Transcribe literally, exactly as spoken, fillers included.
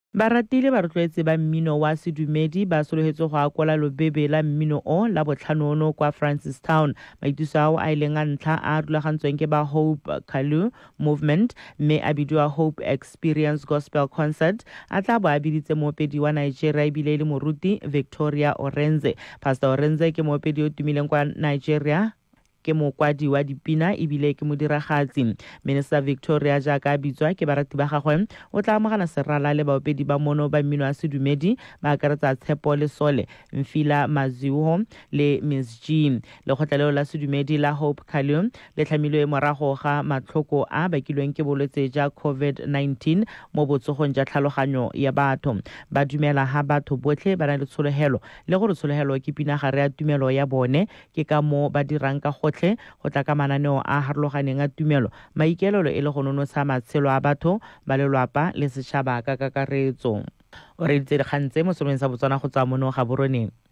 Ba ratile ba rotloetse ba mmino wa sedumedi ba sologetse go akola lobebe la mmino o la botlhanono kwa Francistown. Maitiso ao a ileng a ntlha a rulagantsweng ke ba Hope Kalu Movement mme a bidiwa Hope Experience Gospel Concert a tla bo a biditse moopedi wa Nigeria ebile le moruti Victoria Orenze. Pastor Orenze ke moopedi o tumileng kwa Nigeria ke mokwadi wa dipina ebile ke modiragatsi. Minister Victoria jaaka bitswa ke barati ba gagwe o tla amogana serala le baopedi ba mono ba mmino a sedumedi ba akaretsa Tshepo le Sole, Mfila Maziuho le Miss G. Le kgotlelelo la sedumedi la Hope Kalu le tlhamilwe morago ga matlhoko a bakilweng ke bolwetse ja COVID nineteen mo botsogong ja tlhaloganyo ya batho. Ba dumela ha batho botlhe ba na le tsholohelo le gore tsholohelo ke pinagare ya tumelo ya bone ke ka mo ba dirang ka go tla ka mananeo a harologaneng a tumelo maikelelo e le go nonotsha matshelo a batho ba lelwapa le setšhaba ka kakaretso. O reditse dikgang tse mo seromeng sa Botswana go tswa mono ga boroneng.